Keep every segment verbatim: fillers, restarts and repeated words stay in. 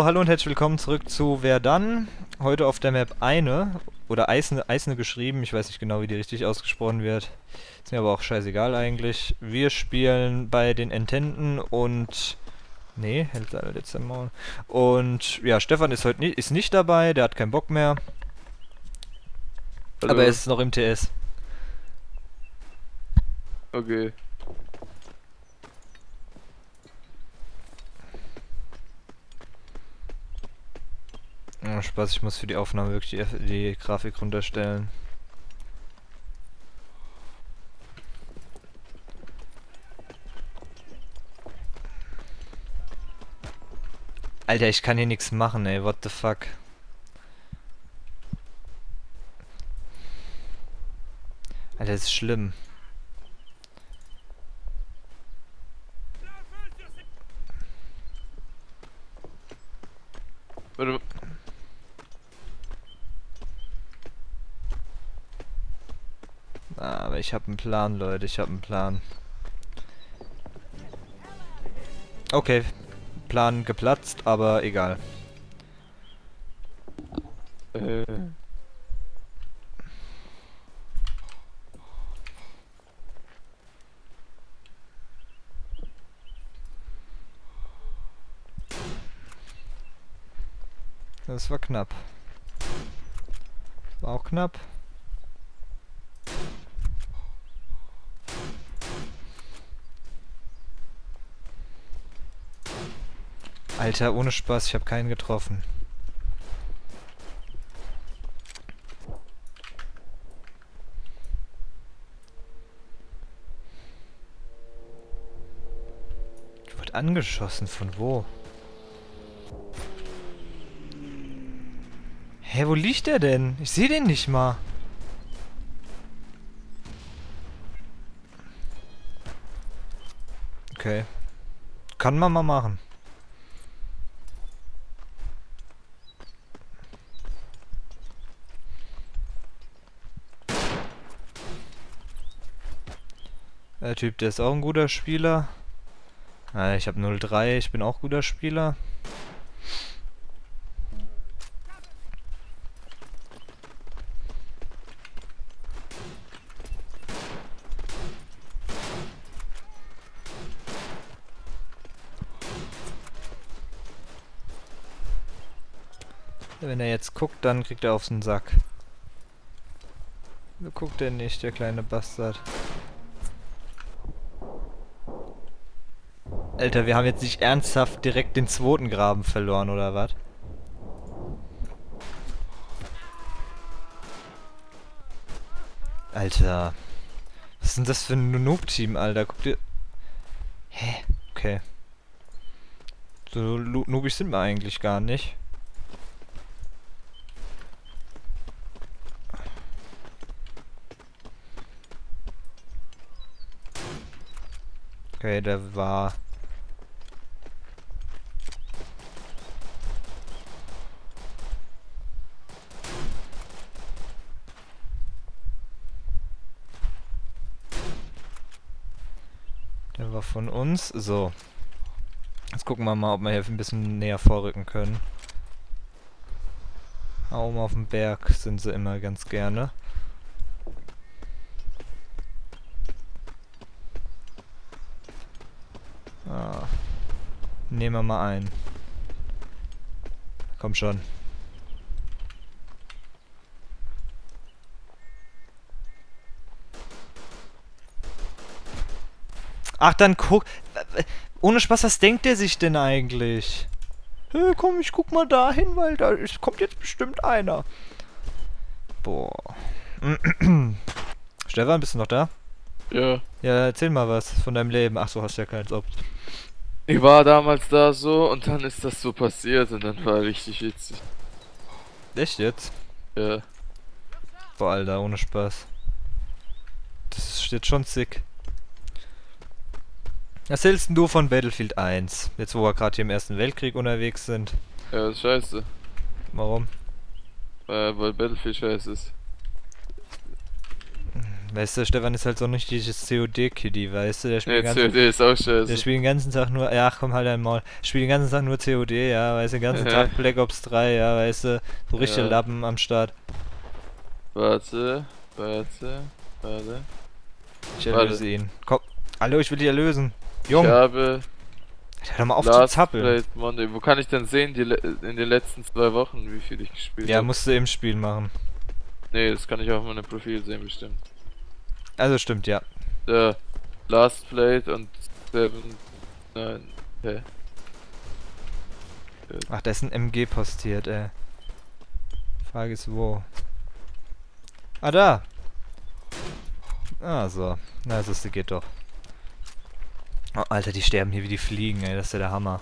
hallo und herzlich willkommen zurück zu Wer dann? Heute auf der Map Eine, oder Eisne, Eisne geschrieben, ich weiß nicht genau, wie die richtig ausgesprochen wird. Ist mir aber auch scheißegal eigentlich. Wir spielen bei den Ententen und... Nee, hält leider jetzt im Maul. Und ja, Stefan ist heute ni ist nicht dabei, der hat keinen Bock mehr. Hallo. Aber er ist noch im T S. Okay. Oh, Spaß, ich muss für die Aufnahme wirklich die, die Grafik runterstellen. Alter, ich kann hier nichts machen, ey, what the fuck. Alter, das ist schlimm. Warte. Ah, aber ich habe einen Plan, Leute, ich habe einen Plan. Okay, Plan geplatzt, aber egal. Äh. Das war knapp. War auch knapp. Alter, ohne Spaß, ich habe keinen getroffen. Ich wurde angeschossen, von wo? Hä, wo liegt der denn? Ich sehe den nicht mal. Okay. Kann man mal machen. Der Typ, der ist auch ein guter Spieler. Ah, ich habe null drei, ich bin auch guter Spieler. Wenn er jetzt guckt, dann kriegt er auf den Sack. So guckt er nicht, der kleine Bastard. Alter, wir haben jetzt nicht ernsthaft direkt den zweiten Graben verloren, oder was? Alter. Was ist denn das für ein Noob-Team, Alter? Guck dir... Hä? Okay. So noobig sind wir eigentlich gar nicht. Okay, der war... Der war von uns. So. Jetzt gucken wir mal, ob wir hier ein bisschen näher vorrücken können. Ah, oben auf dem Berg sind sie immer ganz gerne. Ah. Nehmen wir mal ein. Komm schon. Ach, dann guck... Ohne Spaß, was denkt der sich denn eigentlich? Hey, komm, ich guck mal dahin, weil da ist, kommt jetzt bestimmt einer. Boah. Stefan, bist du noch da? Ja. Ja, erzähl mal was von deinem Leben. Ach so, hast du ja keins ob. Ich war damals da so und dann ist das so passiert und dann war richtig witzig. Echt jetzt? Ja. Boah, Alter, ohne Spaß. Das ist jetzt schon sick. Was hältst denn du von Battlefield eins? Jetzt, wo wir gerade hier im Ersten Weltkrieg unterwegs sind. Ja, das ist scheiße. Warum? Äh, weil Battlefield scheiße ist. Weißt du, Stefan ist halt so ein richtiges C O D-Kiddy, weißt du? Der spielt, Nee, den C O ganzen, D ist auch der scheiße. spielt den ganzen Tag nur, ja, komm halt dein Maul. Spielt den ganzen Tag nur C O D, ja, weißt du, den ganzen Tag Black Ops drei, ja, weißt du, so richtige Ja. Lappen am Start. Warte, warte, warte. Ich erlöse Warte. ihn. Komm, hallo, ich will dich erlösen. Jung, Ich habe hör doch mal auf zu Last zappeln. Played Monday. Wo kann ich denn sehen, die le in den letzten zwei Wochen, wie viel ich gespielt Ja, habe? musst du im Spiel machen. Nee, das kann ich auf meinem Profil sehen, bestimmt. Also stimmt, ja. Der Last Played und Seven. Nein. Hä? Ach, da ist ein M G postiert, ey. Frage ist wo. Ah, da! Ah, so. Na, das ist, geht doch. Oh, Alter, die sterben hier wie die Fliegen, ey. Das ist ja der Hammer.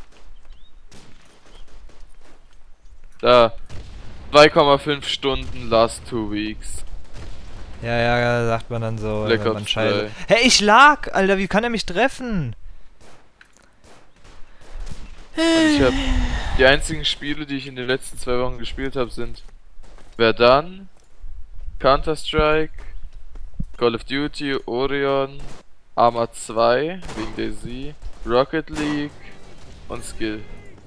Da. zwei Komma fünf Stunden last two weeks. Ja, ja, sagt man dann so. Black wenn man Ops scheiße. drei. Hey, ich lag! Alter, wie kann er mich treffen? Und ich hab die einzigen Spiele, die ich in den letzten zwei Wochen gespielt habe, sind Verdun, Counter-Strike, Call of Duty, Orion, Arma zwei wegen DayZ, Rocket League und Skill.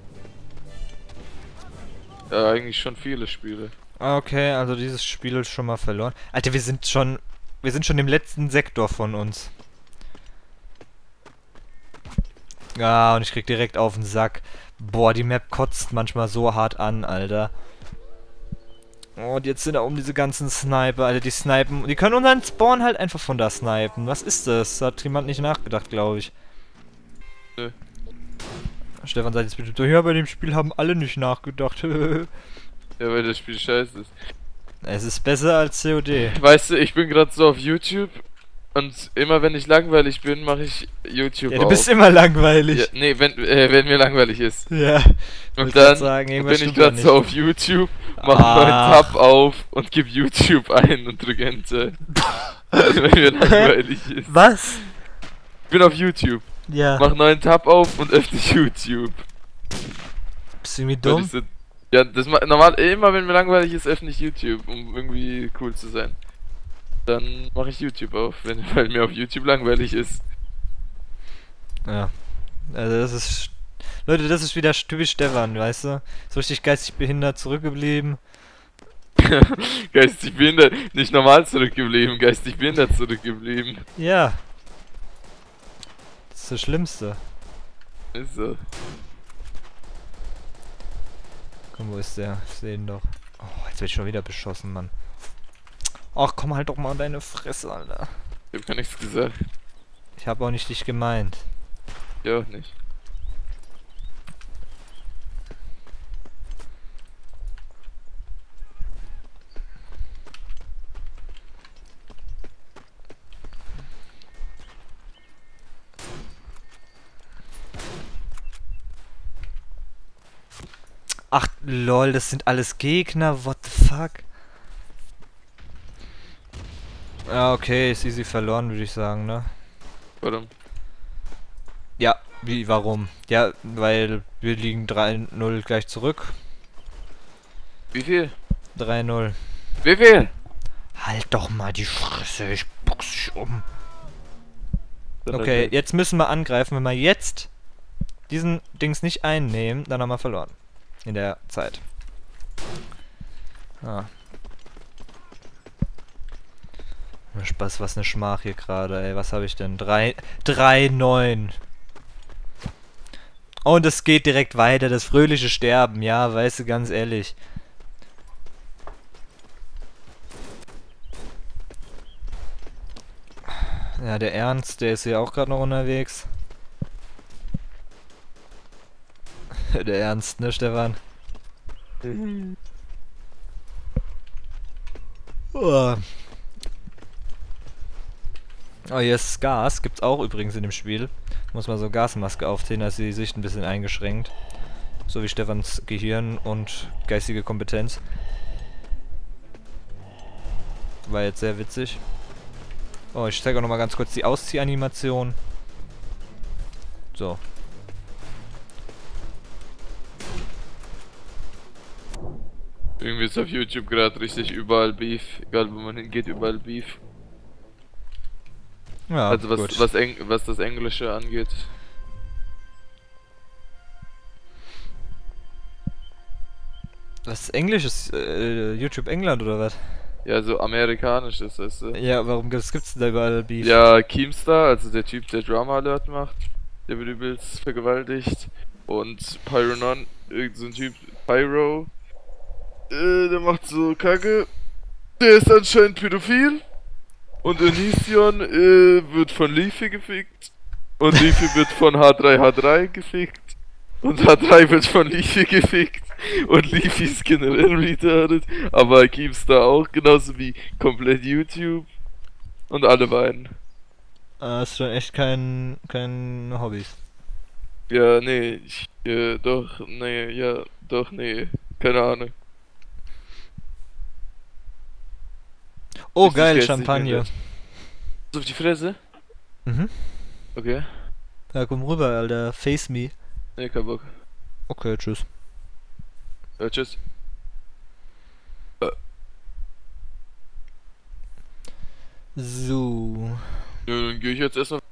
Ja, eigentlich schon viele Spiele. Okay, also dieses Spiel ist schon mal verloren. Alter, wir sind schon... Wir sind schon im letzten Sektor von uns. Ja, und ich krieg direkt auf den Sack. Boah, die Map kotzt manchmal so hart an, Alter. Oh, und jetzt sind da oben diese ganzen Sniper, Alter, die snipen. Die können unseren Spawn halt einfach von da snipen. Was ist das? Da hat jemand nicht nachgedacht, glaube ich. Nö. Stefan sagt jetzt bestimmt so, ja, bei dem Spiel haben alle nicht nachgedacht. Ja, weil das Spiel scheiße ist. Es ist besser als C O D. Weißt du, ich bin gerade so auf YouTube und immer wenn ich langweilig bin, mache ich YouTube Ja, du auf. bist immer langweilig. Ja, nee, wenn, äh, wenn mir langweilig ist. Ja. Und wollte grad dann sagen, bin irgendwas ich stimmt da gerade so nicht. auf YouTube, mach einen neuen Ach. Tab auf und gib YouTube ein und drück Enter. Wenn mir langweilig ist. Was? Ich bin auf YouTube, Ja. mach einen neuen Tab auf und öffne YouTube. Bist du irgendwie Weil dumm? ich so, ja, das ma- normal, immer wenn mir langweilig ist, öffne ich YouTube, um irgendwie cool zu sein. Dann mache ich YouTube auf, wenn, weil mir auf YouTube langweilig ist. Ja. Also das ist... Leute, das ist wieder typisch Stefan, weißt du? So richtig geistig behindert zurückgeblieben. Geistig behindert, nicht normal zurückgeblieben, geistig behindert zurückgeblieben. Ja. Das ist das Schlimmste. Ist so. Komm, wo ist der? Ich seh ihn doch. Oh, jetzt wird schon wieder beschossen, Mann. Ach, komm halt doch mal an deine Fresse, Alter. Ich hab gar nichts gesagt. Ich habe auch nicht dich gemeint. Ja, auch nicht. Ach, lol, das sind alles Gegner, what the fuck? Ja, okay, ist easy verloren, würde ich sagen, ne? Warum? Ja, wie, warum? Ja, weil wir liegen drei null gleich zurück. Wie viel? drei null. Wie viel? Halt doch mal die Fresse, ich box dich um. Dann Okay, halt- jetzt müssen wir angreifen. Wenn wir jetzt diesen Dings nicht einnehmen, dann haben wir verloren. In der Zeit. Ah. Spaß, was eine Schmach hier gerade, ey. Was habe ich denn? drei neun. Und es geht direkt weiter, das fröhliche Sterben, ja, weißt du, ganz ehrlich. Ja, der Ernst, der ist hier auch gerade noch unterwegs. Der Ernst, ne, Stefan? Oh. Oh, hier ist Gas. Gibt's auch übrigens in dem Spiel. Muss man so Gasmaske aufziehen, da ist die Sicht ein bisschen eingeschränkt. So wie Stefans Gehirn und geistige Kompetenz. War jetzt sehr witzig. Oh, ich zeige auch nochmal ganz kurz die Ausziehanimation. So. Irgendwie ist auf YouTube gerade richtig überall Beef. Egal wo man hingeht, überall Beef. Ja, Also was, gut. was, Eng was das Englische angeht. Was Englisch ist? Äh, YouTube England oder was? Ja, so amerikanisch ist das, weißt du. Ja, warum gibt's, gibt's denn da überall Beef? Ja, Keemstar, also der Typ, der Drama Alert macht, der wird übelst vergewaltigt. Und Pyronon, irgend so ein Typ, Pyro, äh, der macht so Kacke. Der ist anscheinend pädophil. Und Onision äh, wird von Leafy gefickt. Und Leafy wird von H drei H drei gefickt. Und H drei wird von Leafy gefickt. Und Leafy ist generell retarded. Aber Keemstar auch, genauso wie komplett YouTube. Und alle beiden. Ah, ist schon echt kein, kein Hobbys. Ja, nee, ich, äh, doch, nee, ja, doch, nee. Keine Ahnung. Oh, Richtig geil, geil, Champagner. So auf die Fresse? Mhm. Okay. Ja, komm rüber, Alter. Face me. Nee, kein Bock. Okay, tschüss. Ja, tschüss. So. Ja, dann geh ich jetzt erstmal.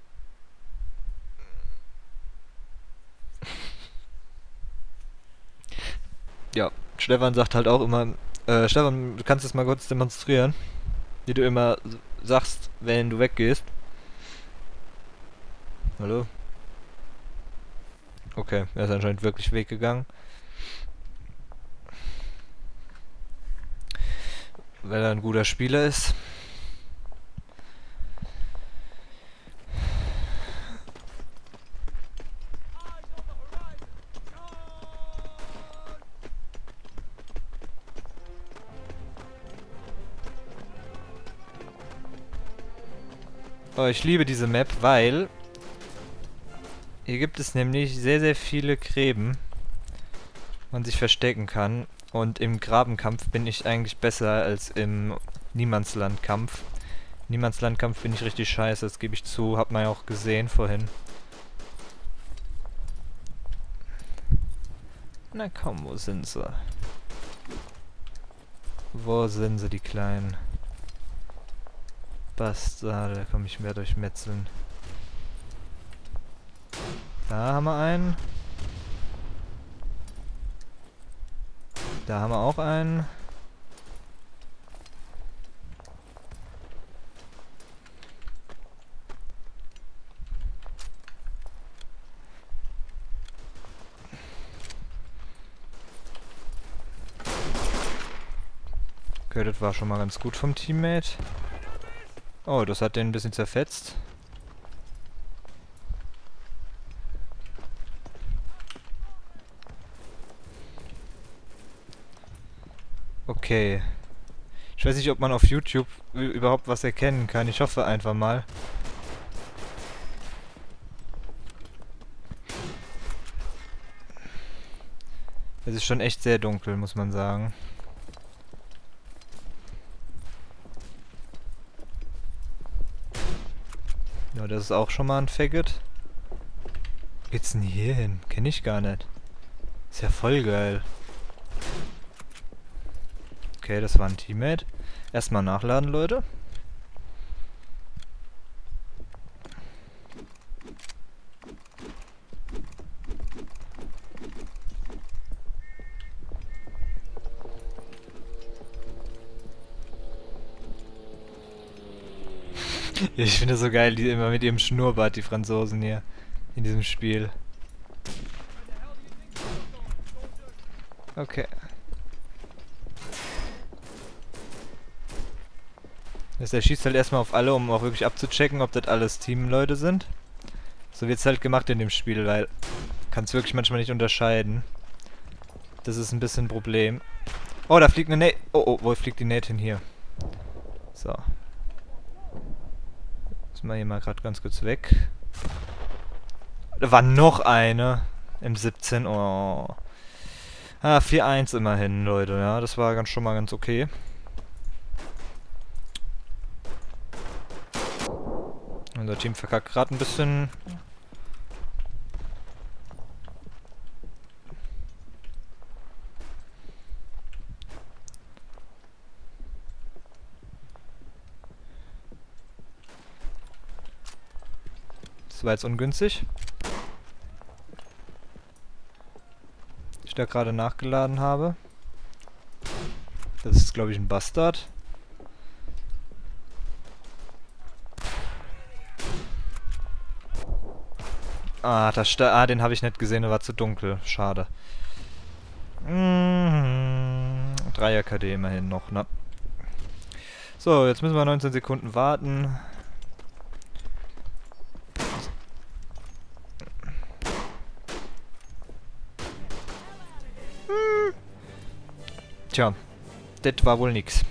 Ja, Stefan sagt halt auch immer, äh, Stefan, du kannst es mal kurz demonstrieren, wie du immer s- sagst, wenn du weggehst. Hallo? Okay, er ist anscheinend wirklich weggegangen. Weil er ein guter Spieler ist. Oh, ich liebe diese Map, weil hier gibt es nämlich sehr, sehr viele Gräben, wo man sich verstecken kann. Und im Grabenkampf bin ich eigentlich besser als im Niemandslandkampf. Niemandslandkampf bin ich richtig scheiße, das gebe ich zu, hat man ja auch gesehen vorhin. Na komm, wo sind sie? Wo sind sie, die Kleinen? Bastarde, komm, ich werde euch metzeln. Da haben wir einen. Da haben wir auch einen. Okay, das war schon mal ganz gut vom Teammate. Oh, das hat den ein bisschen zerfetzt. Okay. Ich weiß nicht, ob man auf YouTube überhaupt was erkennen kann. Ich hoffe einfach mal. Es ist schon echt sehr dunkel, muss man sagen. Ja, das ist auch schon mal ein Faggot. Wo geht's denn hier hin? Kenn ich gar nicht. Ist ja voll geil. Okay, das war ein Teammate. Erstmal nachladen, Leute. Ich finde das so geil, die immer mit ihrem Schnurrbart, die Franzosen hier. In diesem Spiel. Okay. Das, er schießt halt erstmal auf alle, um auch wirklich abzuchecken, ob das alles Teamleute sind. So wird's halt gemacht in dem Spiel, weil kannst wirklich manchmal nicht unterscheiden. Das ist ein bisschen ein Problem. Oh, da fliegt eine Nate. Oh, oh, wo fliegt die Nate hin? Hier. So. Müssen wir hier mal gerade ganz kurz weg. Da war noch eine. Im siebzehn. Oh. Ah, vier eins immerhin, Leute. Ja, das war ganz schon mal ganz okay. Unser Team verkackt gerade ein bisschen. Das war jetzt ungünstig. Ich da gerade nachgeladen habe. Das ist, glaube ich, ein Bastard. Ah, das Sta ah, den habe ich nicht gesehen, der war zu dunkel. Schade. Mhm. Dreier K D immerhin noch, ne? So, jetzt müssen wir neunzehn Sekunden warten. Hm. Tja, das war wohl nix.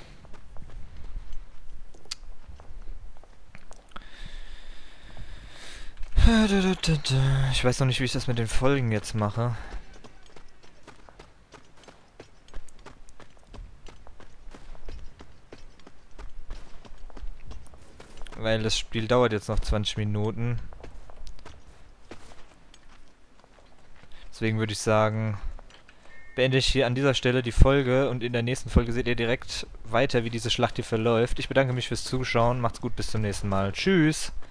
Ich weiß noch nicht, wie ich das mit den Folgen jetzt mache. Weil das Spiel dauert jetzt noch zwanzig Minuten. Deswegen würde ich sagen, beende ich hier an dieser Stelle die Folge und in der nächsten Folge seht ihr direkt weiter, wie diese Schlacht hier verläuft. Ich bedanke mich fürs Zuschauen, macht's gut, bis zum nächsten Mal. Tschüss!